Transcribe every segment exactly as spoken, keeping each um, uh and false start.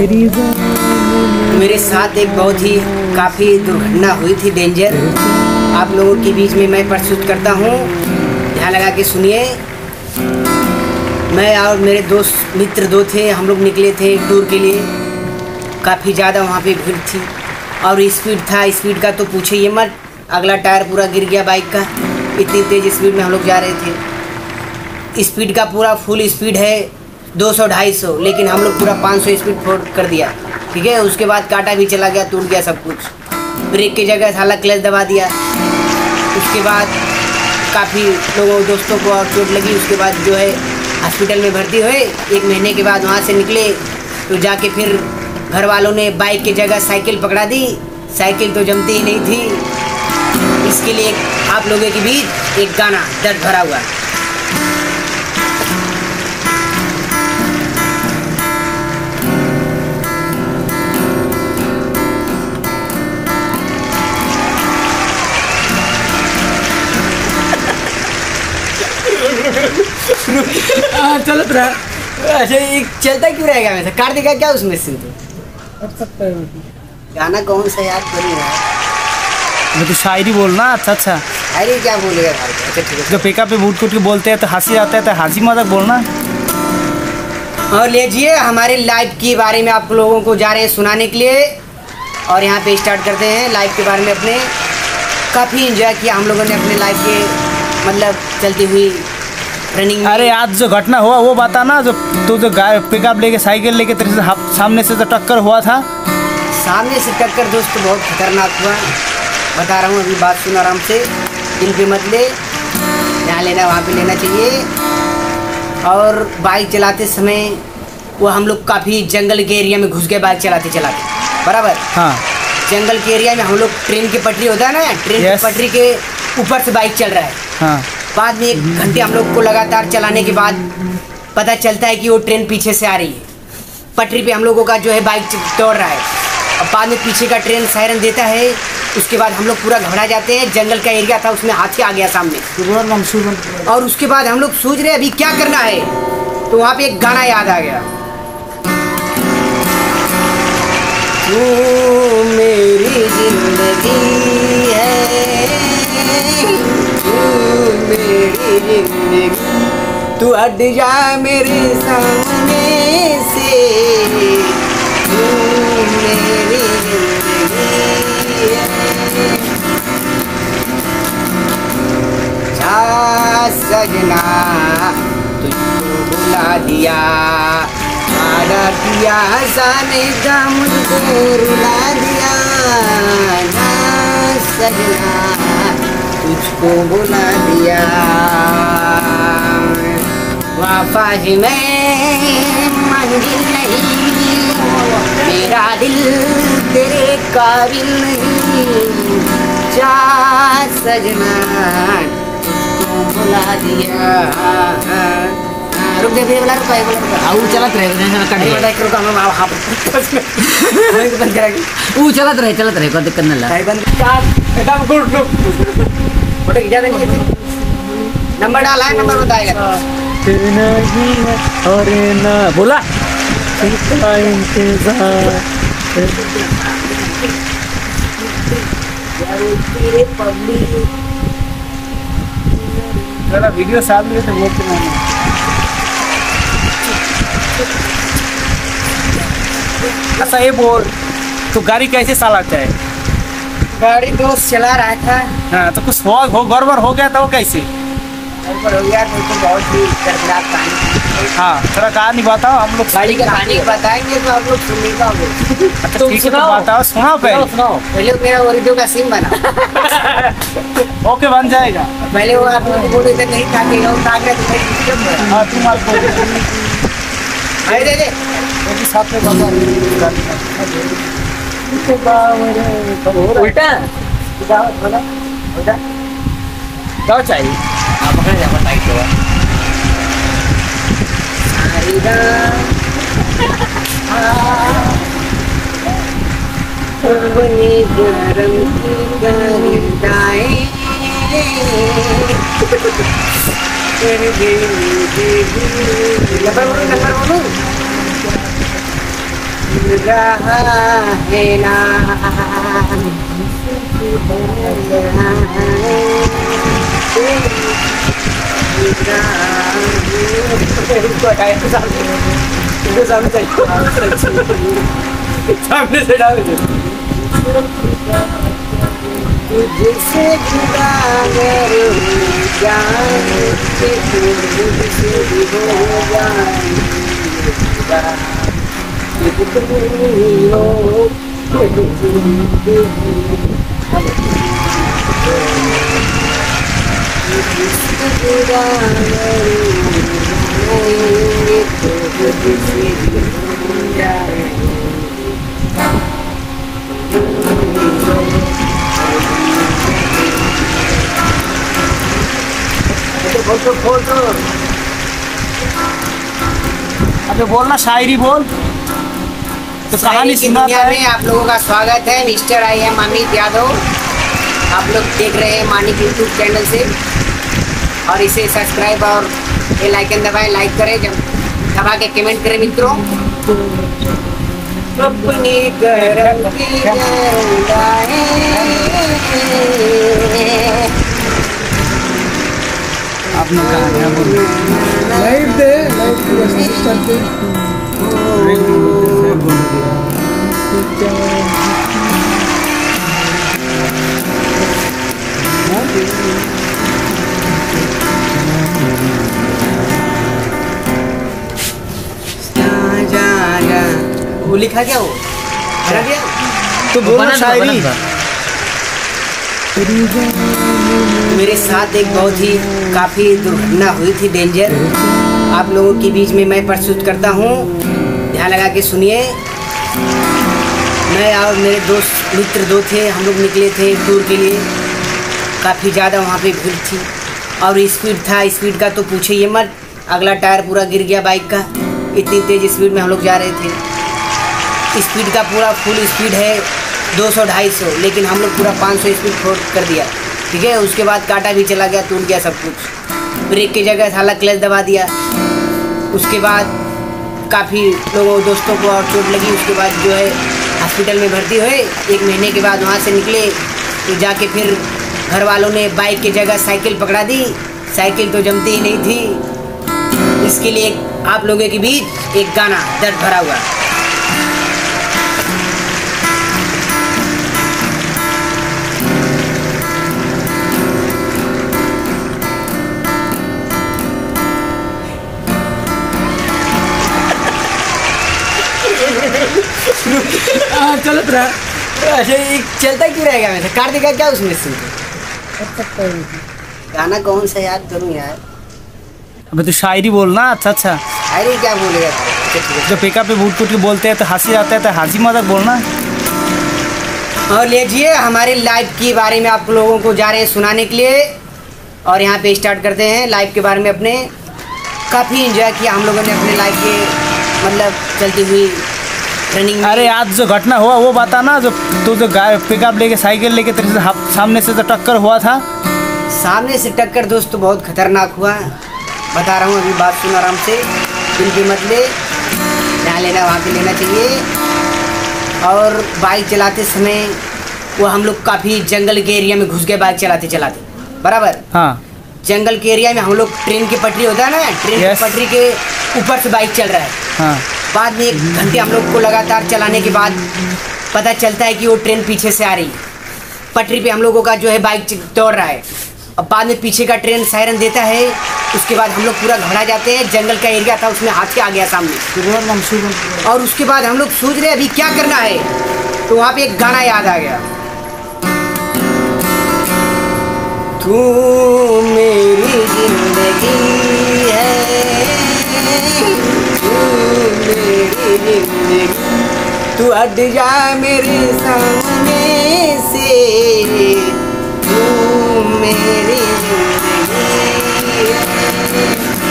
मेरे साथ एक बहुत ही काफ़ी दुर्घटना हुई थी, डेंजर। आप लोगों के बीच में मैं प्रस्तुत करता हूँ, ध्यान लगा के सुनिए। मैं और मेरे दोस्त मित्र दो थे, हम लोग निकले थे टूर के लिए। काफ़ी ज़्यादा वहाँ पे भीड़ थी और स्पीड था, स्पीड का तो पूछे ये मत। अगला टायर पूरा गिर गया बाइक का, इतनी तेज़ स्पीड में हम लोग जा रहे थे। स्पीड का पूरा फुल स्पीड है दो सौ ढाई सौ, लेकिन हम लोग पूरा पाँच सौ स्पीड फोड़ कर दिया, ठीक है। उसके बाद कांटा भी चला गया, टूट गया सब कुछ। ब्रेक की जगह साला क्लच दबा दिया। उसके बाद काफ़ी लोगों दोस्तों को और चोट लगी। उसके बाद जो है हॉस्पिटल में भर्ती हुए। एक महीने के बाद वहाँ से निकले तो जाके फिर घर वालों ने बाइक की जगह साइकिल पकड़ा दी। साइकिल तो जमती ही नहीं थी। इसके लिए आप लोगों के बीच एक गाना दर्द भरा हुआ। चलत रहा। अच्छा, ये चलता क्यों रहेगा? वैसे काट देगा क्या उसमें से? तो गाना कौन सा याद कर रहा है? मैं तो शायरी बोलना। अच्छा अच्छा, शायरी क्या बोलेगा? अच्छा ठीक है। जो पिकअप पे बूट कूट के बोलते हैं तो हंसी आता है, तो हंसी मजाक बोलना। और लीजिए, हमारे लाइफ के बारे में आप लोगों को जा रहे हैं सुनाने के लिए। और यहाँ पे स्टार्ट करते हैं लाइफ के बारे में। अपने काफ़ी इंजॉय किया हम लोगों ने अपने लाइफ के, मतलब चलती हुई रनिंग। अरे आज जो घटना हुआ वो बता ना। जो तू जो गाय पिकअप लेके साइकिल लेके तेरे से सामने से जो टक्कर हुआ था। सामने से टक्कर दोस्त बहुत खतरनाक हुआ। बता रहा हूँ, अभी बात सुन आराम से, दिल पे मत ले। जहाँ लेना वहाँ पे लेना चाहिए। और बाइक चलाते समय वो हम लोग काफ़ी जंगल के एरिया में घुस गए बाइक चलाते चलाते, बराबर। हाँ, जंगल के एरिया में हम लोग, ट्रेन की पटरी होता है ना, ट्रेन की पटरी के ऊपर से बाइक चल रहा है। हाँ। बाद में एक घंटे हम लोग को लगातार चलाने के बाद पता चलता है कि वो ट्रेन पीछे से आ रही है। पटरी पे हम लोगों का जो है बाइक दौड़ रहा है। अब बाद में पीछे का ट्रेन सायरन देता है। उसके बाद हम लोग पूरा घबरा जाते हैं। जंगल का एरिया था, उसमें हाथी आ गया सामने। और उसके बाद हम लोग सोच रहे अभी क्या करना है, तो वहाँ पे एक गाना याद आ गया। तू मेरी जिंदगी है, तू मेरी जिंदगी, तू हट जा मेरे सामने से, तू मेरी जिंदगी है। जा सजना तुझको बुला दिया, सारा किया हंसाने का मुझको रुला दिया। जा सजना तुझको बुला दिया, वापस मैं मंजिल नहीं, मेरा दिल तेरे काबिल नहीं। जा सजना तुझको बुला दिया। रुक दे बोला, रुका है बोला, आऊ चलत रहे टेंशन कट गया एक रुका हम हां मैं बंद करा वो चलत रहे चलत रहे कोई दिक्कत नहीं ला भाई बंद चार एकदम गुड लुक फोटो खींचा देंगे। नंबर डाला है, नंबर बताएगा नहीं है और ना बोला इसका इंतजार तेरे पब्लिक जरा वीडियो सामने तो बोलते नहीं। अच्छा ये बोल, तो गाड़ी कैसे चलाता है? गाड़ी दोस्त चला रहा था। हाँ, तो कुछ हो हो गड़बड़ हो गया था, वो कैसे गड़बड़ हो गया? तो, तो बहुत ही दर्दनाक कहानी। हाँ, थोड़ा कहानी बताओ, हम लोग गाड़ी का कहानी बताएंगे तो आप लोग सुन नहीं पाओगे। अच्छा ठीक है, तो बताओ, सुनाओ पहले। सुनाओ पहले मेरा वीडियो का सीन बना। ओके, बन जाएगा। पहले वो आप लोग बोल रहे नहीं था कि वो ताक रहे थे। हाँ, तुम आप बोलो। अरे दे दे वो साथ में बता उल्टा बोला उल्टा क्या चाहिए आप पकड़ जाओ टाइट होगा सारीदा बने गरम की गरिदाएं कर गई नंबर बोलो नंबर बोलो रहा है ना सामने से डाल तुझसे जुदा अगर हो जाए तो मुझसे भी हो जाएगा तुझसे जुदा अगर होएंगे तो मुझसे भी हो जाएगा फोटो फोटो अबे बोलना, शायरी बोल तो कहानी सुनाता है। में आप लोगों का स्वागत है। Mister I am Amit Yadav, आप लोग देख रहे हैं मानिक यूट्यूब चैनल से, और इसे सब्सक्राइब और बेल आइकन दबाएं, लाइक करें, जब दबा के कमेंट करें मित्रों। अपनी करम की आपने कहा लाइव दे लाइव स्टार्ट वो लिखा क्या, वो हरा गया तो बोलना शायरी। मेरे साथ एक बहुत ही काफ़ी दुर्घटना हुई थी, डेंजर, आप लोगों के बीच में मैं प्रस्तुत करता हूँ, ध्यान लगा के सुनिए। मैं और मेरे दोस्त मित्र दो थे, हम लोग निकले थे टूर के लिए। काफ़ी ज़्यादा वहाँ पे भीड़ थी और स्पीड था, स्पीड का तो पूछे ये मत, अगला टायर पूरा गिर गया बाइक का, इतनी तेज़ स्पीड में हम लोग जा रहे थे। स्पीड का पूरा फुल स्पीड है दो सौ ढाई सौ, लेकिन हम लोग पूरा पाँच सौ स्पीड फोड़ कर दिया, ठीक है। उसके बाद कांटा भी चला गया, टूट गया सब कुछ, ब्रेक की जगह साला क्लच दबा दिया। उसके बाद काफ़ी लोगों दोस्तों को और चोट लगी। उसके बाद जो है हॉस्पिटल में भर्ती हुए। एक महीने के बाद वहाँ से निकले तो जाके फिर घर वालों ने बाइक की जगह साइकिल पकड़ा दी। साइकिल तो जमती ही नहीं थी। इसके लिए आप लोगों के बीच एक गाना दर्द भरा हुआ। हाँ चलत रहा। अच्छा ये चलता क्यों रहेगा? वैसे कार दिखा क्या उसमें से? गाना कौन सा याद करूँ यार? अबे तो शायरी बोलना। अच्छा अच्छा, अरे क्या बोलेगा? जो पिकअप पे बूट कूट के बोलते हैं तो हंसी आता है, तो हंसी मजाक बोलना। और लीजिए हमारे लाइव के बारे में आप लोगों को जा रहे हैं सुनाने के लिए, और यहाँ पे स्टार्ट करते हैं लाइव के बारे में। अपने काफ़ी इंजॉय किया हम लोगों ने अपने लाइव के, मतलब चलती हुई रनिंग में। अरे आज जो घटना हुआ वो बता ना, जो तू जो गाय पिकअप लेके साइकिल लेके तेरे से हाथ- सामने से जो टक्कर हुआ था। सामने से टक्कर दोस्त तो बहुत खतरनाक हुआ, बता रहा हूँ, अभी बात सुन आराम से, दिल की मत ले, जहाँ लेना वहाँ पे लेना चाहिए। और बाइक चलाते समय वो हम लोग काफ़ी जंगल के एरिया में घुस गए बाइक चलाते चलाते, बराबर। हाँ, जंगल के एरिया में हम लोग, ट्रेन की पटरी होता है ना, ट्रेन Yes. की पटरी के ऊपर से बाइक चल रहा है। हाँ, बाद में एक घंटे हम लोग को लगातार चलाने के बाद पता चलता है कि वो ट्रेन पीछे से आ रही है। पटरी पे हम लोगों का जो है बाइक दौड़ रहा है, और बाद में पीछे का ट्रेन सायरन देता है। उसके बाद हम लोग पूरा घबरा जाते हैं। जंगल का एरिया था, उसमें हाथ के आ गया सामने, और उसके बाद हम लोग सोच रहे अभी क्या करना है, तो वहाँ पे एक गाना याद आ गया। तू मेरी जिंदगी है, तू मेरी जिंदगी, तू हट जा मेरे सामने से, तू मेरी जिंदगी है।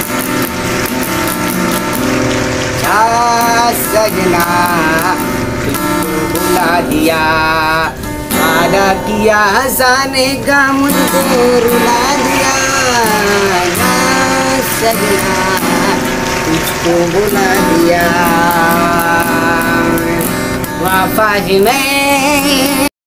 जा सजना तुझको बुला दिया, वादा किया हंसाने का मुझको रुला दिया। जा सजना तुझको बुला दिया। वफा है मैं